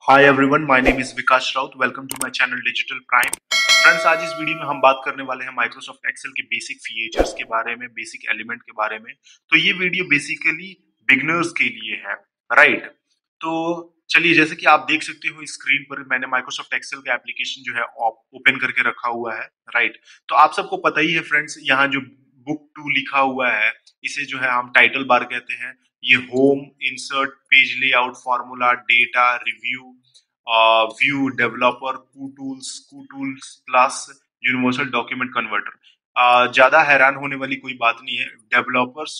Hi everyone, my name is Vikas Raut. Welcome to my channel digital prime. Friends, आज इस video में हम बात करने वाले हैं माइक्रोसॉफ्ट एक्सेल के बेसिक फीचर्स के बारे में, बेसिक एलिमेंट के बारे में। तो ये वीडियो बेसिकली बिगनर्स के लिए है, राइट। तो चलिए, जैसे कि आप देख सकते हो स्क्रीन पर मैंने माइक्रोसॉफ्ट एक्सेल का एप्लीकेशन जो है ओपन करके रखा हुआ है, राइट। तो आप सबको पता ही है फ्रेंड्स, यहाँ जो बुक टू लिखा हुआ है इसे जो है हम टाइटल बार कहते हैं। ये home, insert, page layout, formula, data, review, view, developer, Kutools plus universal document converter. ज्यादा हैरान होने वाली कोई बात नहीं है। डेवलपर्स,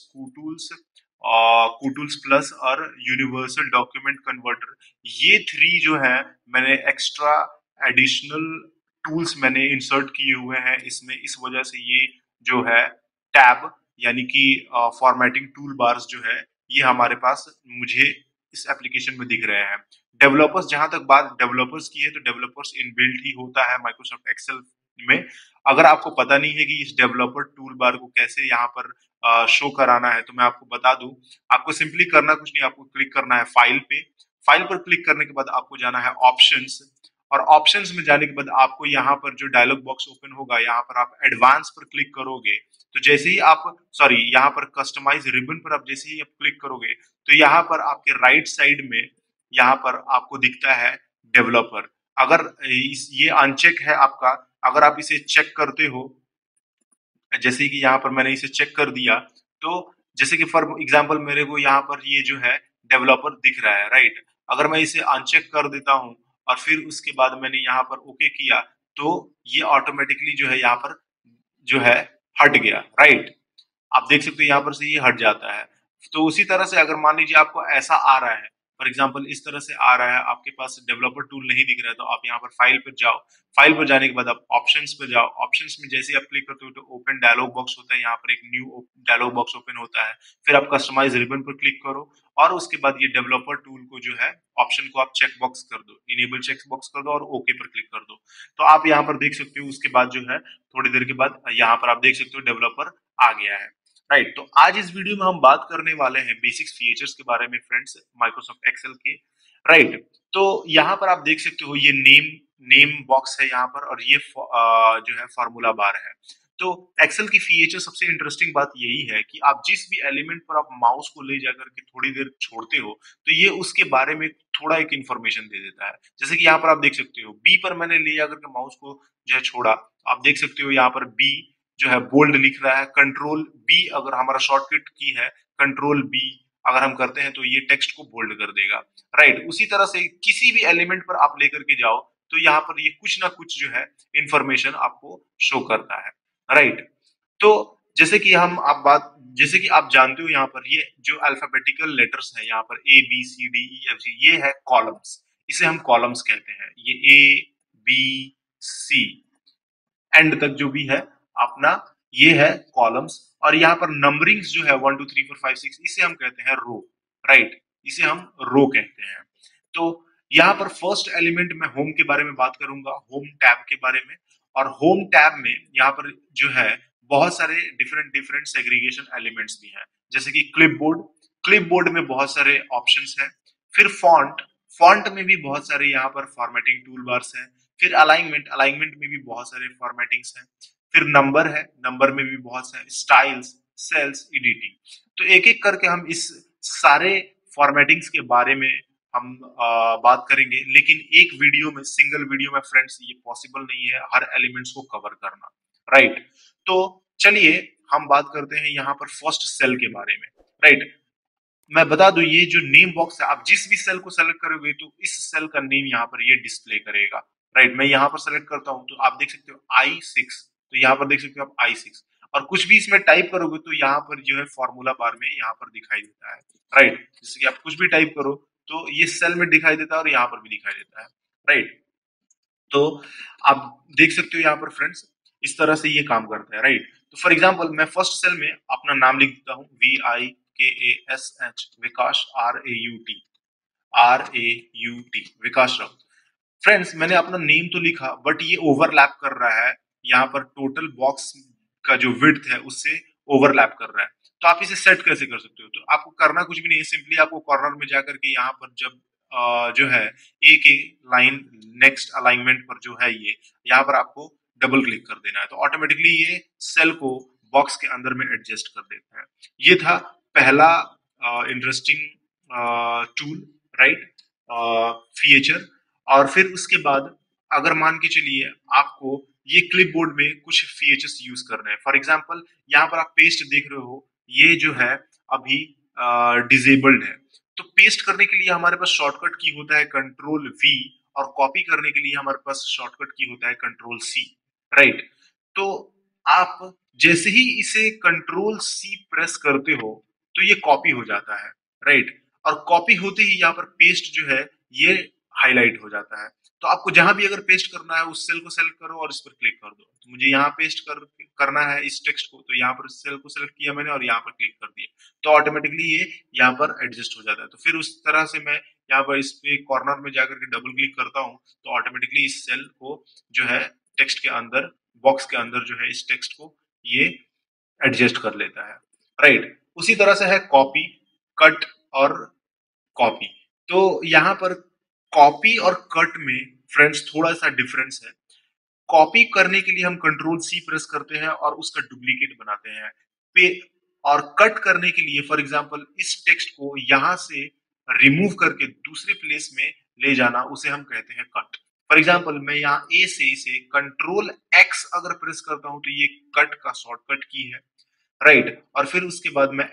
कू टूल्स प्लस और यूनिवर्सल डॉक्यूमेंट कन्वर्टर, ये थ्री जो है मैंने एक्स्ट्रा एडिशनल टूल्स मैंने इंसर्ट किए हुए हैं इसमें। इस वजह से ये जो है टैब यानी कि फॉर्मेटिंग टूल बार्स जो है ये हमारे पास मुझे इस एप्लीकेशन में दिख रहे हैं। डेवलपर्स, जहां तक बात डेवलपर्स की है तो डेवलपर्स इनबिल्ट ही होता है माइक्रोसॉफ्ट एक्सेल में। अगर आपको पता नहीं है कि इस डेवलपर टूल बार को कैसे यहाँ पर शो कराना है तो मैं आपको बता दूं। आपको सिंपली करना कुछ नहीं, आपको क्लिक करना है फाइल पे। फाइल पर क्लिक करने के बाद आपको जाना है ऑप्शंस, और ऑप्शंस में जाने के बाद आपको यहाँ पर जो डायलॉग बॉक्स ओपन होगा यहाँ पर आप एडवांस पर क्लिक करोगे। तो जैसे ही आप सॉरी यहाँ पर कस्टमाइज रिबन पर आप जैसे ही आप क्लिक करोगे तो यहाँ पर आपके राइट साइड में यहाँ पर आपको दिखता है डेवलपर। अगर ये अनचेक है आपका, अगर आप इसे चेक करते हो, जैसे कि यहाँ पर मैंने इसे चेक कर दिया, तो जैसे कि फॉर एग्जांपल मेरे को यहाँ पर ये जो है डेवलपर दिख रहा है, राइट। अगर मैं इसे अनचेक कर देता हूँ और फिर उसके बाद मैंने यहाँ पर ओके किया तो ये ऑटोमेटिकली जो है यहाँ पर जो है हट गया, राइट। आप देख सकते हो यहाँ पर से ये हट जाता है। तो उसी तरह से अगर मान लीजिए आपको ऐसा आ रहा है, फॉर एग्जांपल इस तरह से आ रहा है, आपके पास डेवलपर टूल नहीं दिख रहा है, तो आप यहाँ पर फाइल पर जाओ। फाइल पर जाने के बाद आप ऑप्शंस पे जाओ। ऑप्शंस में जैसे ही आप क्लिक करते हो तो ओपन डायलॉग बॉक्स होता है, यहाँ पर एक न्यू डायलॉग बॉक्स ओपन होता है। फिर आप कस्टमाइज रिबन पर क्लिक करो और उसके बाद ये डेवलपर टूल को जो है ऑप्शन को आप चेक बॉक्स कर दो, इनेबल चेक बॉक्स कर दो और ओके पर क्लिक कर दो। तो आप यहाँ पर देख सकते हो उसके बाद जो है थोड़ी देर के बाद यहाँ पर आप देख सकते हो डेवलपर आ गया है, राइट। तो आज इस वीडियो में हम बात करने वाले हैं बेसिक्स फीचर्स के बारे में फ्रेंड्स, माइक्रोसॉफ्ट एक्सेल के, राइट। तो यहाँ पर आप देख सकते हो ये नेम बॉक्स है यहाँ पर, और ये जो है फार्मूला बार है। तो एक्सेल की फीचर सबसे इंटरेस्टिंग बात यही है कि आप जिस भी एलिमेंट पर आप माउस को ले जाकर के थोड़ी देर छोड़ते हो तो ये उसके बारे में थोड़ा एक इंफॉर्मेशन दे देता है। जैसे कि यहाँ पर आप देख सकते हो बी पर मैंने ले जाकर के माउस को जो है छोड़ा, आप देख सकते हो यहाँ पर बी जो है बोल्ड लिख रहा है। कंट्रोल बी अगर हमारा शॉर्टकट की है, कंट्रोल बी अगर हम करते हैं तो ये टेक्स्ट को बोल्ड कर देगा, राइट। उसी तरह से किसी भी एलिमेंट पर आप लेकर के जाओ तो यहाँ पर ये कुछ ना कुछ जो है इंफॉर्मेशन आपको शो करता है, राइट। तो जैसे कि जैसे कि आप जानते हो यहाँ पर ये जो अल्फाबेटिकल लेटर्स है यहाँ पर A B C D E F G, ये है कॉलम्स। इसे हम कॉलम्स कहते हैं। ये ए बी सी एंड तक जो भी है अपना, ये है कॉलम्स। और यहाँ पर नंबरिंग्स जो है 1 2 3 4 5 6, इसे हम कहते हैं रो, राइट। इसे हम रो कहते हैं। तो यहाँ पर फर्स्ट एलिमेंट में होम के बारे में बात करूंगा, होम टैब के बारे में। और होम टैब में यहाँ पर जो है बहुत सारे डिफरेंट डिफरेंट सेग्रीगेशन एलिमेंट्स भी हैं, जैसे कि क्लिपबोर्ड। क्लिपबोर्ड में बहुत सारे ऑप्शंस हैं। फिर फॉन्ट, फॉन्ट में भी बहुत सारे यहाँ पर फॉर्मेटिंग टूल बार्स हैं। फिर अलाइनमेंट, अलाइनमेंट में भी बहुत सारे फॉर्मेटिंग्स हैं। फिर नंबर है, नंबर में भी बहुत सारे स्टाइल्स, सेल्स, एडिटिंग। तो एक एक करके हम इस सारे फॉर्मेटिंग्स के बारे में हम बात करेंगे, लेकिन एक वीडियो में, सिंगल वीडियो में फ्रेंड्स ये पॉसिबल नहीं है हर एलिमेंट्स को कवर करना, राइट। तो चलिए हम बात करते हैं यहाँ पर फर्स्ट सेल के बारे में, राइट। मैं बता दूं ये जो नेम बॉक्स है, आप जिस भी सेल को सेलेक्ट करोगे तो इस सेल का नेम यहाँ पर ये डिस्प्ले करेगा, राइट। मैं यहाँ पर सेलेक्ट करता हूँ तो आप देख सकते हो I6, तो यहाँ पर देख सकते हो आप I6। और कुछ भी इसमें टाइप करोगे तो यहाँ पर जो है फॉर्मूला बार में यहाँ पर दिखाई देता है, राइट। जैसे कि आप कुछ भी टाइप करो तो ये सेल में दिखाई देता है और यहाँ पर भी दिखाई देता है, राइट। तो आप देख सकते हो यहाँ पर फ्रेंड्स इस तरह से ये काम करता है, राइट। तो फॉर एग्जांपल मैं फर्स्ट सेल में अपना नाम लिख देता हूँ, VIKASH, Vikas, RAUT, Vikas Raut. Friends, मैंने अपना नेम तो लिखा बट ये ओवरलैप कर रहा है यहाँ पर टोटल बॉक्स का जो विड्थ है उससे ओवरलैप कर रहा है। तो आप इसे सेट कैसे कर सकते हो? तो आपको करना कुछ भी नहीं है, सिंपली आपको कॉर्नर में जाकर के यहाँ पर जब जो है एक एक लाइन नेक्स्ट अलाइनमेंट पर जो है ये यहाँ पर आपको डबल क्लिक कर देना है, तो ऑटोमेटिकली ये सेल को बॉक्स के अंदर में एडजस्ट कर देता है। ये था पहला इंटरेस्टिंग टूल, राइट, फीचर। और फिर उसके बाद अगर मान के चलिए आपको ये क्लिपबोर्ड में कुछ फीचर्स यूज करने हैं, फॉर एग्जांपल यहाँ पर आप पेस्ट देख रहे हो, ये जो है अभी डिजेबल्ड है, तो पेस्ट करने के लिए हमारे पास शॉर्टकट की होता है कंट्रोल वी, और कॉपी करने के लिए हमारे पास शॉर्टकट की होता है कंट्रोल सी, राइट। तो आप जैसे ही इसे कंट्रोल सी प्रेस करते हो तो ये कॉपी हो जाता है, राइट, और कॉपी होते ही यहाँ पर पेस्ट जो है ये हाईलाइट हो जाता है। तो आपको जहां भी अगर पेस्ट करना है उस सेल को सेलेक्ट करो और इस पर क्लिक कर दो, तो मुझे यहाँ पेस्ट करना है इस टेक्स्ट को, तो यहाँ पर सेल को सेलेक्ट किया मैंने और यहाँ पर क्लिक कर दिया, तो ऑटोमेटिकली ये यहाँ पर एडजस्ट हो जाता है। तो फिर उस तरह से मैं यहाँ पर इस पे कॉर्नर में जाकर के डबल क्लिक करता हूँ तो ऑटोमेटिकली इस सेल को जो है टेक्स्ट के अंदर, बॉक्स के अंदर जो है इस टेक्स्ट को ये एडजस्ट कर लेता है, राइट। उसी तरह से है कॉपी, कट और कॉपी। तो यहाँ पर कॉपी और कट में फ्रेंड्स थोड़ा सा डिफरेंस है। कॉपी करने के लिए हम कंट्रोल सी प्रेस करते हैं और उसका डुप्लीकेट बनाते हैं पे, और कट करने के लिए फॉर एग्जांपल इस टेक्स्ट को यहां से रिमूव करके दूसरे प्लेस में ले जाना, उसे हम कहते हैं कट। फॉर एग्जांपल मैं यहाँ ए से इसे कंट्रोल एक्स अगर प्रेस करता हूं तो ये कट का शॉर्टकट की है, राइट, और फिर उसके बाद मैं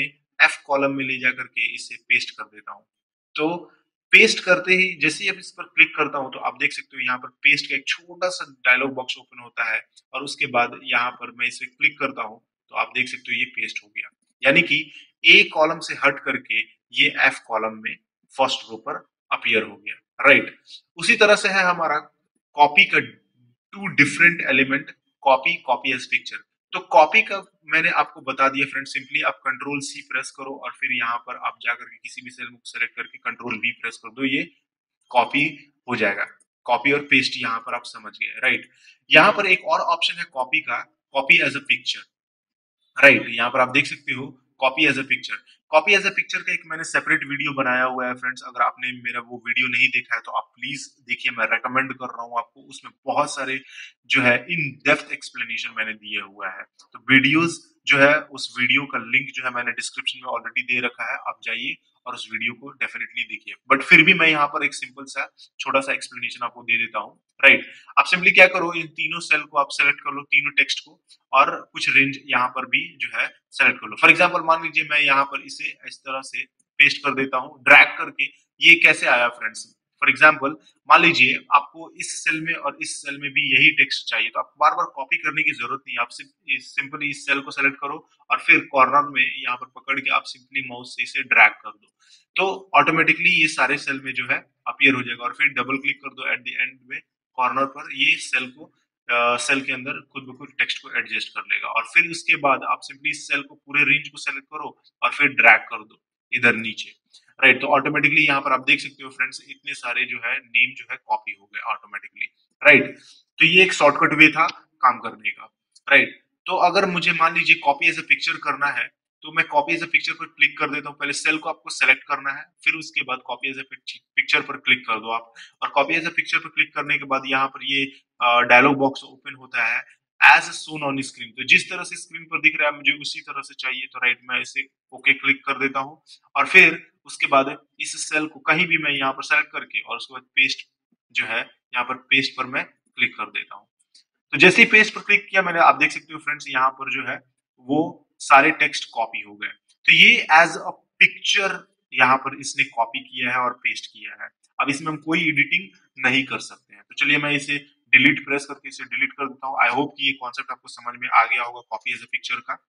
एफ कॉलम में ले जाकर के इसे पेस्ट कर देता हूँ। तो पेस्ट करते ही जैसे ही अब इस पर क्लिक करता हूं तो आप देख सकते हो यहाँ पर पेस्ट का एक छोटा सा डायलॉग बॉक्स ओपन होता है, और उसके बाद यहाँ पर मैं इसे क्लिक करता हूं तो आप देख सकते हो ये पेस्ट हो गया, यानी कि ए कॉलम से हट करके ये एफ कॉलम में फर्स्ट रो पर अपीयर हो गया, राइट। उसी तरह से है हमारा कॉपी का two different element, copy, copy as picture. तो कॉपी का मैंने आपको बता दिया फ्रेंड, सिंपली आप कंट्रोल सी प्रेस करो और फिर यहाँ पर आप जाकर के किसी भी सेल को सेलेक्ट करके कंट्रोल वी प्रेस कर दो, ये कॉपी हो जाएगा। कॉपी और पेस्ट यहाँ पर आप समझ गए, राइट। यहाँ पर एक और ऑप्शन है कॉपी का, copy as a picture, right. यहाँ पर आप देख सकते हो copy as a picture. Copy as a picture का एक मैंने सेपरेट वीडियो बनाया हुआ है फ्रेंड्स, अगर आपने मेरा वो वीडियो नहीं देखा है तो आप प्लीज देखिए, मैं रेकमेंड कर रहा हूँ आपको। उसमें बहुत सारे जो है इन डेप्थ एक्सप्लेनेशन मैंने दिए हुआ है, तो वीडियोस जो है उस वीडियो का लिंक जो है मैंने डिस्क्रिप्शन में ऑलरेडी दे रखा है, आप जाइए और उस वीडियो को डेफिनेटली देखिए। बट फिर भी मैं यहाँ पर एक सिंपल सा छोटा सा एक्सप्लेनेशन आपको दे देता हूँ, राइट। आप सिंपली क्या करो, इन तीनों सेल को आप सेलेक्ट कर लो, तीनों टेक्स्ट को, और कुछ रेंज यहाँ पर भी जो है सेलेक्ट कर लो। फॉर एग्जांपल मान लीजिए मैं यहाँ पर इसे इस तरह से पेस्ट कर देता हूँ ड्रैग करके। ये कैसे आया फ्रेंड्स, फॉर एग्जांपल मान लीजिए आपको इस सेल में और इस सेल में भी यही टेक्स्ट चाहिए, तो आपको बार बार कॉपी करने की जरूरत नहीं है, आप सिंपली इस सेल को सेलेक्ट करो और फिर कॉर्नर में यहाँ पर पकड़ के आप सिंपली माउस से इसे ड्रैग कर दो, तो ऑटोमेटिकली ये सारे सेल में जो है अपीयर हो जाएगा। और फिर डबल क्लिक कर दो एट द एंड में कॉर्नर पर, ये सेल को सेल के अंदर खुद ब खुद टेक्स्ट को एडजस्ट कर लेगा। और फिर उसके बाद आप सिंपली इस सेल को पूरे रेंज को सेलेक्ट करो और फिर ड्रैग कर दो इधर नीचे, राइट। तो ऑटोमेटिकली यहाँ पर आप देख सकते हो फ्रेंड्स, इतने सारे जो है नेम जो है कॉपी हो गए ऑटोमेटिकली, राइट। तो ये एक शॉर्टकट वे था काम करने का, राइट। तो अगर मुझे मान लीजिए कॉपी एज अ पिक्चर करना है, तो मैं कॉपी एज अ पिक्चर पर क्लिक कर देता हूँ। पहले सेल को आपको सेलेक्ट करना है, फिर उसके बाद कॉपी एज अ पिक्चर पर क्लिक कर दो आप, और कॉपी एज अ पिक्चर पर क्लिक करने के बाद यहाँ पर ये डायलॉग बॉक्स ओपन होता है एज सोन ऑन स्क्रीन। तो जिस तरह से स्क्रीन पर दिख रहा है मुझे उसी तरह से चाहिए, तो राइट मैं इसे ओके क्लिक कर देता हूँ, और फिर उसके बाद इस सेल को कहीं भी मैं यहाँ पर सेलेक्ट करके और उसके बाद पेस्ट जो है यहाँ पर पेस्ट पर मैं क्लिक कर देता हूँ। तो जैसे ही पेज पर क्लिक किया मैंने, आप देख सकते हो फ्रेंड्स यहाँ पर जो है वो सारे टेक्स्ट कॉपी हो गए। तो ये एज अ पिक्चर यहाँ पर इसने कॉपी किया है और पेस्ट किया है। अब इसमें हम कोई एडिटिंग नहीं कर सकते हैं। तो चलिए मैं इसे डिलीट प्रेस करके इसे डिलीट कर देता हूँ। आई होप कि ये कॉन्सेप्ट आपको समझ में आ गया होगा कॉपी एज अ पिक्चर का।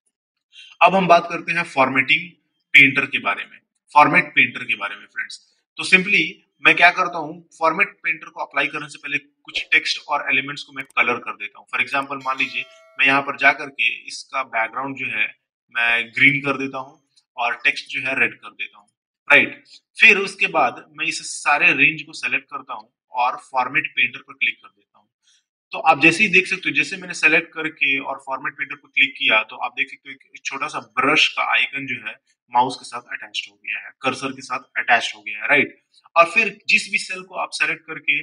अब हम बात करते हैं फॉर्मेटिंग पेंटर के बारे में, फॉर्मेट पेंटर के बारे में फ्रेंड्स। तो सिंपली मैं क्या करता हूँ, फॉर्मेट पेंटर को अप्लाई करने से पहले कुछ टेक्स्ट और एलिमेंट्स को मैं कलर कर देता हूँ। फॉर एग्जांपल मान लीजिए मैं यहाँ पर जाकर के इसका बैकग्राउंड जो है मैं ग्रीन कर देता हूँ और टेक्स्ट जो है रेड कर देता हूँ, राइट। फिर उसके बाद मैं इस सारे रेंज को सेलेक्ट करता हूँ और फॉर्मेट पेंटर पर क्लिक कर देता हूँ। तो आप जैसे ही देख सकते हो, जैसे मैंने सेलेक्ट करके और फॉर्मेट पेंटर पर क्लिक किया, तो आप देख सकते हो एक छोटा सा ब्रश का आइकन जो है माउस के साथ अटैच्ड हो गया है, कर्सर के साथ अटैच्ड हो गया है, राइट। और फिर जिस भी सेल को आप सेलेक्ट करके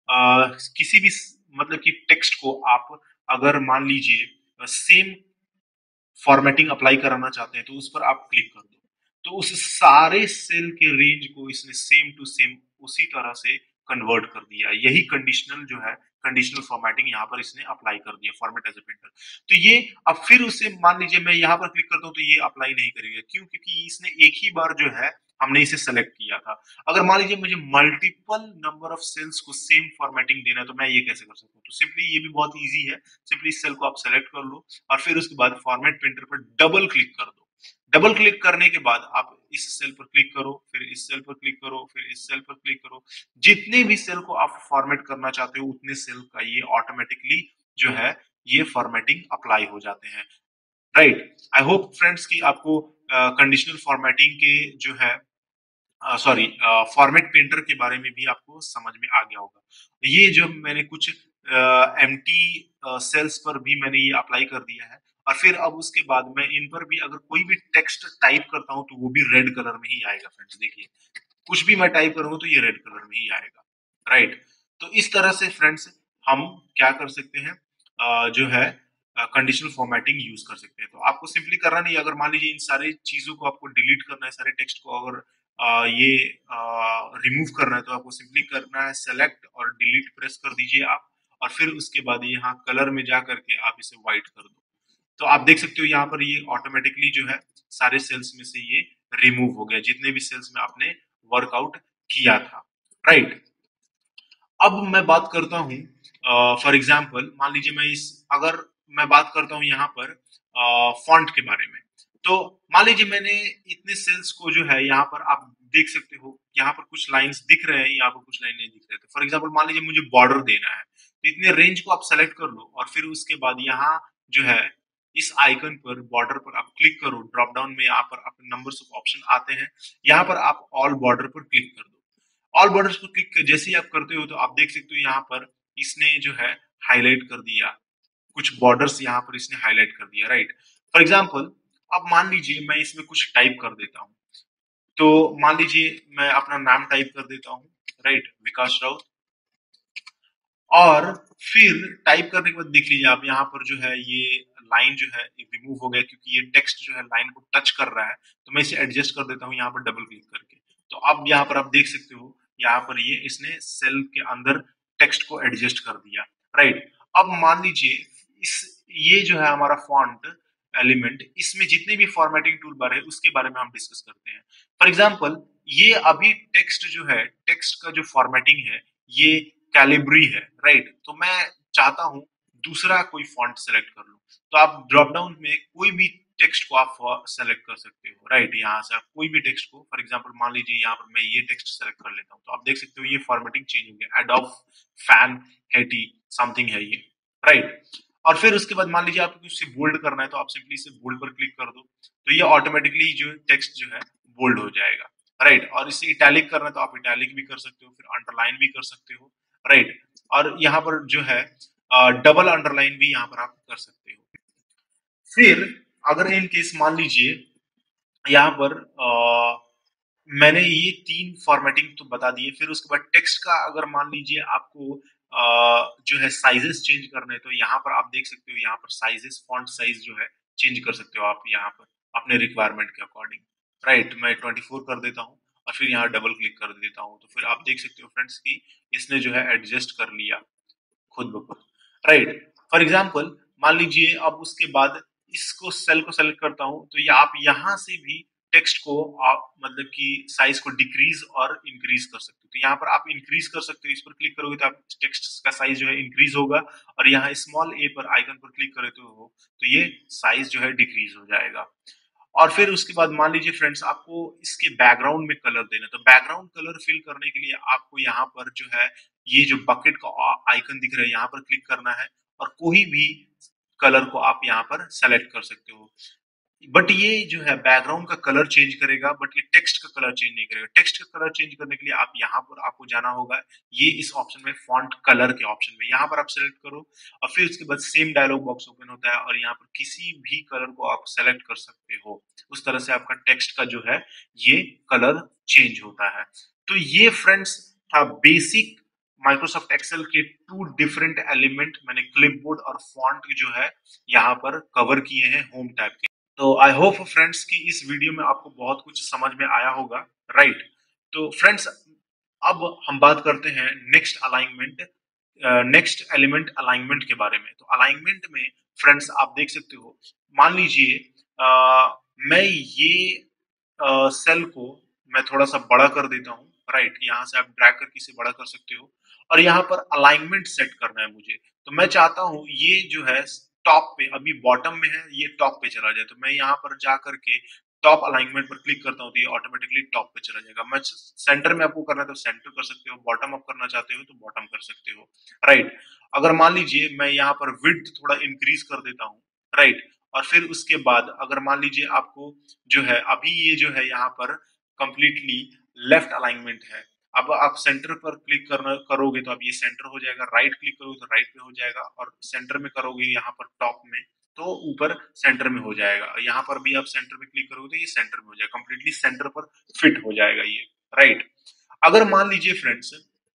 किसी भी मतलब कि टेक्स्ट को आप अगर मान लीजिए सेम फॉर्मेटिंग अप्लाई कराना चाहते हैं, तो उस पर आप क्लिक कर दो, तो उस सारे सेल के रेंज को इसने सेम टू सेम उसी तरह से कन्वर्ट कर दिया। यही कंडीशनल जो है, कंडीशनल फॉर्मेटिंग यहाँ पर इसने अप्लाई कर दिया, फॉर्मेट एज ए पेंटर। तो ये अब फिर उसे मान लीजिए मैं यहाँ पर क्लिक करता हूँ, तो ये अप्लाई नहीं करेगा। क्यों? क्योंकि इसने एक ही बार जो है हमने इसे सेलेक्ट किया था। अगर मान लीजिए मुझे मल्टीपल नंबर ऑफ सेल्स को सेम फॉर्मेटिंग देना है, तो मैं ये कैसे कर सकता हूँ? तो सिंपली ये भी बहुत ईजी है। सिंपली इस सेल को आप सेलेक्ट कर लो और फिर उसके बाद फॉर्मेट पेंटर पर डबल क्लिक कर दो। डबल क्लिक करने के बाद आप इस सेल पर क्लिक करो, फिर इस सेल पर क्लिक करो, फिर इस सेल पर क्लिक करो। जितने भी सेल को आप फॉर्मेट करना चाहते हो, उतने सेल का ये ऑटोमेटिकली जो है ये फॉर्मेटिंग अप्लाई हो जाते हैं, राइट। आई होप फ्रेंड्स कि आपको कंडीशनल फॉर्मेटिंग के जो है सॉरी फॉर्मेट पेंटर के बारे में भी आपको समझ में आ गया होगा। ये जो मैंने कुछ एम्प्टी सेल्स पर भी मैंने ये अप्लाई कर दिया है, और फिर अब उसके बाद मैं इन पर भी अगर कोई भी टेक्स्ट टाइप करता हूं, तो वो भी रेड कलर में ही आएगा फ्रेंड्स। देखिए, कुछ भी मैं टाइप करूंगा तो ये रेड कलर में ही आएगा, राइट। तो इस तरह से फ्रेंड्स हम क्या कर सकते हैं, जो है कंडीशनल फॉर्मेटिंग यूज कर सकते हैं। तो आपको सिंपली करना नहीं, अगर मान लीजिए इन सारी चीजों को आपको डिलीट करना है, सारे टेक्स्ट को अगर ये रिमूव करना है, तो आपको सिंपली करना है सेलेक्ट और डिलीट प्रेस कर दीजिए आप, और फिर उसके बाद यहाँ कलर में जा करके आप इसे व्हाइट कर दो। तो आप देख सकते हो यहाँ पर ये ऑटोमेटिकली जो है सारे सेल्स में से ये रिमूव हो गया, जितने भी सेल्स में आपने वर्कआउट किया था, राइट। अब मैं बात करता हूँ फॉर एग्जाम्पल, मान लीजिए मैं इस अगर मैं बात करता हूँ यहाँ पर फॉन्ट के बारे में। तो मान लीजिए मैंने इतने सेल्स को जो है यहाँ पर आप देख सकते हो, यहाँ पर कुछ लाइंस दिख रहे हैं, यहाँ पर कुछ लाइन नहीं दिख रहे। तो फॉर एग्जाम्पल मान लीजिए मुझे बॉर्डर देना है, तो इतने रेंज को आप सेलेक्ट कर लो, और फिर उसके बाद यहाँ जो है इस आइकन पर बॉर्डर पर आप क्लिक करो। ड्रॉप डाउन में यहाँ पर आपके नंबर्स ऑफ ऑप्शन आते हैं, यहाँ पर आप ऑल बॉर्डर पर क्लिक कर दो। ऑल बॉर्डर्स पर क्लिक जैसे ही आप करते हो, तो आप देख सकते हो यहाँ पर इसने जो है हाईलाइट कर दिया, कुछ बॉर्डर्स यहाँ पर इसने हाईलाइट कर दिया, राइट। फॉर एग्जाम्पल, अब मान लीजिए मैं इसमें कुछ टाइप कर देता हूँ, तो मान लीजिए मैं अपना नाम टाइप कर देता हूँ, राइट, विकास राउत। और फिर टाइप करने के बाद देख लीजिए आप यहाँ पर जो है ये लाइन जो है रिमूव हो गया, क्योंकि ये टेक्स्ट जो है लाइन को टच कर रहा है। तो मैं इसे एडजस्ट कर देता हूँ यहाँ पर डबल क्लिक करके। तो अब यहाँ पर आप देख सकते हो, यहाँ पर ये इसने सेल के अंदर टेक्स्ट को एडजस्ट कर दिया, राइट। अब मान लीजिए इस ये जो है हमारा फॉन्ट एलिमेंट, इसमें जितने भी फॉर्मेटिंग टूल बार है उसके बारे में हम डिस्कस करते हैं। फॉर एग्जाम्पल, ये अभी टेक्स्ट जो है, टेक्स्ट का जो फॉर्मेटिंग है ये कैलिब्री है, राइट। तो मैं चाहता हूं दूसरा कोई फॉन्ट सेलेक्ट कर लूं, तो आप ड्रॉप डाउन में कोई भी टेक्स्ट को आप सेलेक्ट कर सकते हो, राइट। यहाँ से आप कोई भी टेक्स्ट को, फॉर एग्जांपल मान लीजिए यहाँ पर मैं ये टेक्स्ट सेलेक्ट कर लेता हूँ, तो आप देख सकते हो ये फॉर्मेटिंग चेंज हो गया, एडोब फैन हेटी समथिंग है ये, राइट। और फिर उसके बाद मान लीजिए आपको इसे बोल्ड करना है, तो आप सिंपली इसे बोल्ड पर क्लिक कर दो, तो ये ऑटोमेटिकली जो टेक्स्ट जो है बोल्ड हो जाएगा, राइट। और इसे इटैलिक करना है, तो आप इटैलिक भी कर सकते हो, फिर अंडरलाइन भी कर सकते हो, राइट। और यहाँ पर जो है डबल अंडरलाइन भी यहाँ पर आप कर सकते हो। फिर अगर इन केस मान लीजिए यहाँ पर मैंने ये तीन फॉर्मेटिंग तो बता दिए, फिर उसके बाद टेक्स्ट का अगर मान लीजिए आपको जो है साइजेस चेंज करने, तो यहाँ पर आप देख सकते हो, यहाँ पर साइजेस, फॉन्ट साइज जो है चेंज कर सकते हो आप यहाँ पर अपने रिक्वायरमेंट के अकॉर्डिंग, राइट। मैं 24 कर देता हूँ और फिर यहाँ डबल क्लिक कर देता हूँ, तो फिर आप देख सकते हो फ्रेंड्स की इसने जो है एडजस्ट कर लिया खुद ब खुद, राइट। फॉर एग्जाम्पल, मान लीजिए अब उसके बाद इसको सेल को सेलेक्ट करता हूं, तो ये आप यहां से भी टेक्स्ट को आप मतलब कि साइज को डिक्रीज और इंक्रीज कर सकते हो। तो यहाँ पर आप इंक्रीज कर सकते हो, इस पर क्लिक करोगे तो आप टेक्स्ट का साइज जो है इंक्रीज होगा, और यहाँ स्मॉल ए पर आइकन पर क्लिक करे तो ये साइज जो है डिक्रीज हो जाएगा। और फिर उसके बाद मान लीजिए फ्रेंड्स आपको इसके बैकग्राउंड में कलर देना, तो बैकग्राउंड कलर फिल करने के लिए आपको यहाँ पर जो है ये जो बकेट का आइकन दिख रहा है यहाँ पर क्लिक करना है, और कोई भी कलर को आप यहाँ पर सेलेक्ट कर सकते हो। बट ये जो है बैकग्राउंड का कलर चेंज करेगा, बट ये टेक्स्ट का कलर चेंज नहीं करेगा। टेक्स्ट का कलर चेंज करने के लिए आप यहाँ पर आपको जाना होगा, ये इस ऑप्शन में फॉन्ट कलर के ऑप्शन में, यहाँ पर आप सेलेक्ट करो और फिर उसके बाद सेम डायलॉग बॉक्स ओपन होता है और यहाँ पर किसी भी कलर को आप सेलेक्ट कर सकते हो। उस तरह से आपका टेक्स्ट का जो है ये कलर चेंज होता है। तो ये फ्रेंड्स था बेसिक माइक्रोसॉफ्ट एक्सेल के टू डिफरेंट एलिमेंट, मैंने क्लिपबोर्ड और फॉन्ट जो है यहाँ पर कवर किए हैं होम टैब के। तो आई होप फ्रेंड्स कि इस वीडियो में आपको बहुत कुछ समझ में आया होगा, राइट। तो फ्रेंड्स अब हम बात करते हैं next alignment, next element alignment के बारे में। तो अलाइनमेंट में फ्रेंड्स आप देख सकते हो, मान लीजिए मैं ये सेल को मैं थोड़ा सा बड़ा कर देता हूँ, राइट। यहाँ से आप ड्रैग करके इसे बड़ा कर सकते हो और यहाँ पर अलाइनमेंट सेट करना है मुझे। तो मैं चाहता हूँ ये जो है टॉप पे, अभी बॉटम में है, ये टॉप पे चला जाए। तो मैं यहाँ पर जा करके टॉप अलाइनमेंट पर क्लिक करता हूँ तो ये ऑटोमेटिकली टॉप पे चला जाएगा। मैं सेंटर में आपको करना है तो सेंटर कर सकते हो, बॉटम अप करना चाहते हो तो बॉटम कर सकते हो, राइट। अगर मान लीजिए मैं यहाँ पर विड्थ थोड़ा इंक्रीज कर देता हूँ, राइट। और फिर उसके बाद अगर मान लीजिए आपको जो है अभी ये जो है यहाँ पर कंप्लीटली लेफ्ट अलाइनमेंट है, अब आप सेंटर पर क्लिक करना करोगे तो अब ये सेंटर हो जाएगा, राइट क्लिक करोगे तो राइट पे हो जाएगा और सेंटर में करोगे यहाँ पर टॉप में तो ऊपर सेंटर में हो जाएगा। यहाँ पर भी आप सेंटर में क्लिक करोगे तो ये सेंटर में हो जाएगा, कंप्लीटली सेंटर पर फिट हो जाएगा ये, राइट। अगर मान लीजिए फ्रेंड्स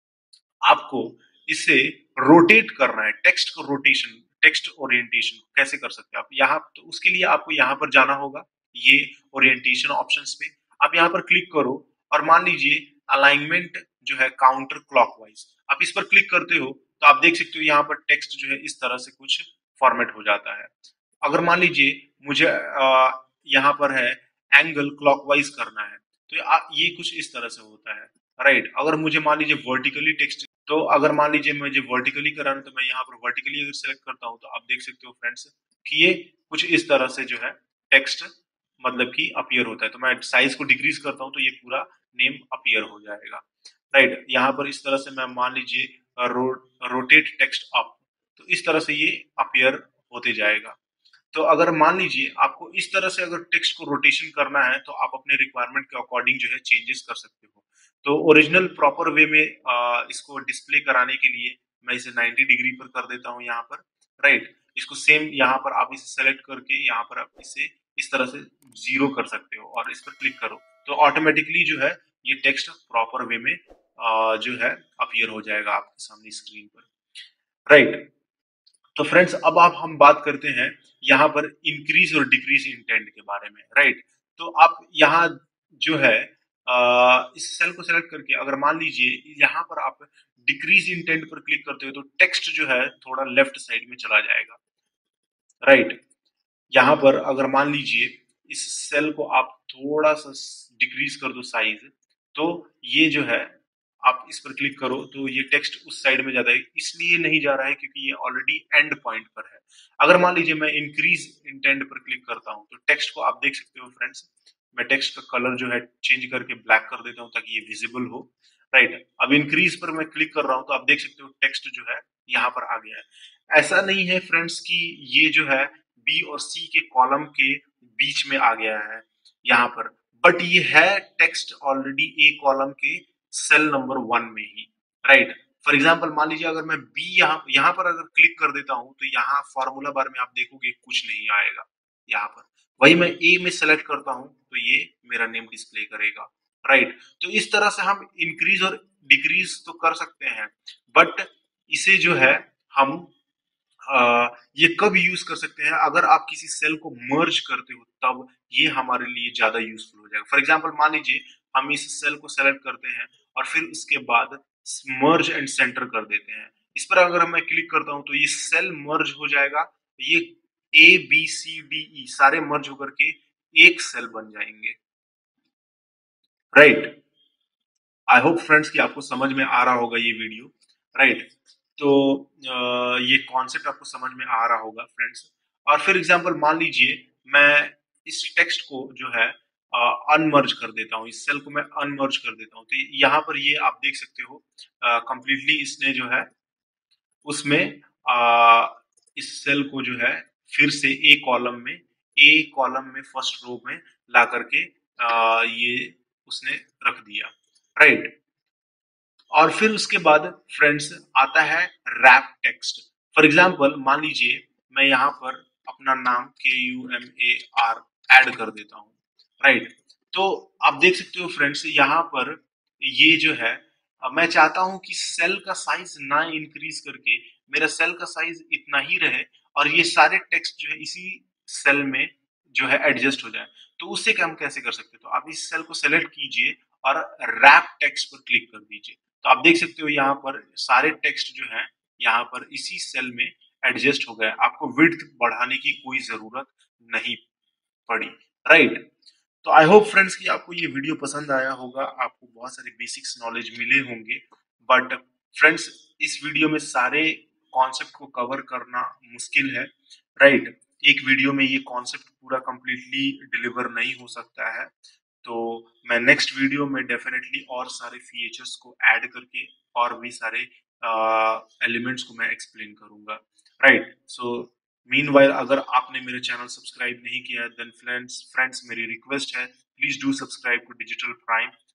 आपको इसे रोटेट करना है, टेक्स्ट को रोटेशन, टेक्स्ट ओरिएंटेशन कैसे कर सकते हैं आप यहाँ, तो उसके लिए आपको यहाँ पर जाना होगा, ये ओरिएंटेशन ऑप्शंस पे आप यहाँ पर क्लिक करो और मान लीजिए अलाइनमेंट जो है काउंटर क्लॉकवाइज, आप इस पर क्लिक करते हो तो आप देख सकते हो यहाँ पर टेक्स्ट जो है इस तरह से कुछ फॉर्मेट हो जाता है। अगर मान लीजिए मुझे यहाँ पर है एंगल क्लॉकवाइज करना है तो ये कुछ इस तरह से होता है, राइट। अगर मुझे मान लीजिए वर्टिकली टेक्स्ट, तो अगर मान लीजिए मुझे वर्टिकली कराना तो मैं यहाँ पर वर्टिकली अगर सेलेक्ट करता हूँ तो आप देख सकते हो फ्रेंड्स कि ये कुछ इस तरह से जो है टेक्स्ट मतलब कि अपीयर होता है। तो मैं साइज को डिक्रीज करता हूँ तो ये पूरा नेम अपीयर हो जाएगा, राइट। यहाँ पर इस तरह से मैं मान लीजिए रोटेट टेक्स्ट अप, तो इस तरह से ये अपीयर होते जाएगा। तो अगर मान लीजिए आपको इस तरह से अगर टेक्स्ट को रोटेशन करना है तो आप अपने रिक्वायरमेंट के अकॉर्डिंग जो है चेंजेस कर सकते हो। तो ओरिजिनल प्रॉपर वे में इसको डिस्प्ले कराने के लिए मैं इसे 90 डिग्री पर कर देता हूँ यहाँ पर, राइट। इसको सेम यहाँ पर आप इसे सेलेक्ट करके यहाँ पर आप इसे इस तरह से जीरो कर सकते हो और इस पर क्लिक करो तो ऑटोमेटिकली जो है ये टेक्स्ट प्रॉपर वे में जो है अपीयर हो जाएगा आपके सामने स्क्रीन पर, राइट। तो फ्रेंड्स अब आप हम बात करते हैं यहाँ पर इंक्रीज और डिक्रीज इंटेंट के बारे में, राइट। तो आप यहाँ जो है इस सेल को सेलेक्ट करके अगर मान लीजिए यहाँ पर आप डिक्रीज इंटेंट पर क्लिक करते हो तो टेक्स्ट जो है थोड़ा लेफ्ट साइड में चला जाएगा, राइट। यहाँ पर अगर मान लीजिए इस सेल को आप थोड़ा सा डिक्रीज कर दो साइज, तो ये जो है आप इस पर क्लिक करो तो ये टेक्स्ट उस साइड में जाता है, इसलिए नहीं जा रहा है क्योंकि ये ऑलरेडी एंड पॉइंट पर है। अगर मान लीजिए मैं इंक्रीज इंटेंट पर क्लिक करता हूँ तो टेक्स्ट को आप देख सकते हो फ्रेंड्स, मैं टेक्स्ट का कलर जो है चेंज करके ब्लैक कर देता हूँ ताकि ये विजिबल हो, राइट। अब इंक्रीज पर मैं क्लिक कर रहा हूँ तो आप देख सकते हो टेक्स्ट जो है यहाँ पर आ गया है। ऐसा नहीं है फ्रेंड्स कि ये जो है बी और सी के कॉलम के बीच में आ गया है यहाँ पर, बट ये है टेक्स्ट ऑलरेडी ए कॉलम के सेल नंबर 1 में ही, राइट। फॉर एग्जाम्पल मान लीजिए अगर मैं बी यहाँ पर अगर क्लिक कर देता हूं तो यहाँ फॉर्मूला बार में आप देखोगे कुछ नहीं आएगा यहाँ पर। वही मैं ए में सेलेक्ट करता हूं तो ये मेरा नेम डिस्प्ले करेगा, राइट। तो इस तरह से हम इंक्रीज और डिक्रीज तो कर सकते हैं, बट इसे जो है हम ये कब यूज कर सकते हैं, अगर आप किसी सेल को मर्ज करते हो तब ये हमारे लिए ज्यादा यूजफुल हो जाएगा। फॉर एग्जांपल मान लीजिए हम इस सेल को सेलेक्ट करते हैं और फिर उसके बाद मर्ज एंड सेंटर कर देते हैं, इस पर अगर मैं क्लिक करता हूं तो ये सेल मर्ज हो जाएगा, ये ए बी सी डी ई सारे मर्ज होकर के एक सेल बन जाएंगे, राइट। आई होप फ्रेंड्स कि आपको समझ में आ रहा होगा ये वीडियो, राइट। तो ये कॉन्सेप्ट आपको समझ में आ रहा होगा फ्रेंड्स। और फिर एग्जांपल मान लीजिए मैं इस टेक्स्ट को जो है अनमर्ज कर देता हूँ, इस सेल को मैं अनमर्ज कर देता हूँ तो यहाँ पर ये आप देख सकते हो कंप्लीटली इसने जो है उसमें इस सेल को जो है फिर से ए कॉलम में ए कॉलम में फर्स्ट रो में ला करके ये उसने रख दिया, राइट। और फिर उसके बाद फ्रेंड्स आता है रैप टेक्स्ट। फॉर एग्जांपल मान लीजिए मैं यहाँ पर अपना नाम KUMAR ऐड कर देता हूँ, राइट। तो आप देख सकते हो फ्रेंड्स यहाँ पर ये जो है मैं चाहता हूँ कि सेल का साइज ना इंक्रीज करके मेरा सेल का साइज इतना ही रहे और ये सारे टेक्स्ट जो है इसी सेल में जो है एडजस्ट हो जाए। तो उससे हम कैसे कर सकते हैं, तो आप इस सेल को सेलेक्ट कीजिए और रैप टेक्स्ट पर क्लिक कर दीजिए। तो आप देख सकते हो यहाँ पर सारे टेक्स्ट जो है यहाँ पर इसी सेल में एडजस्ट हो गया, आपको विड्थ बढ़ाने की कोई जरूरत नहीं पड़ी, राइट। तो आई होप फ्रेंड्स कि आपको ये वीडियो पसंद आया होगा, आपको बहुत सारे बेसिक्स नॉलेज मिले होंगे। बट फ्रेंड्स इस वीडियो में सारे कॉन्सेप्ट को कवर करना मुश्किल है, राइट। एक वीडियो में ये कॉन्सेप्ट पूरा कंप्लीटली डिलीवर नहीं हो सकता है। तो मैं नेक्स्ट वीडियो में डेफिनेटली और सारे फीचर्स को ऐड करके और भी सारे एलिमेंट्स को मैं एक्सप्लेन करूंगा, राइट। सो मीनवाइल अगर आपने मेरे चैनल सब्सक्राइब नहीं किया है देन फ्रेंड्स मेरी रिक्वेस्ट है please do subscribe to digital prime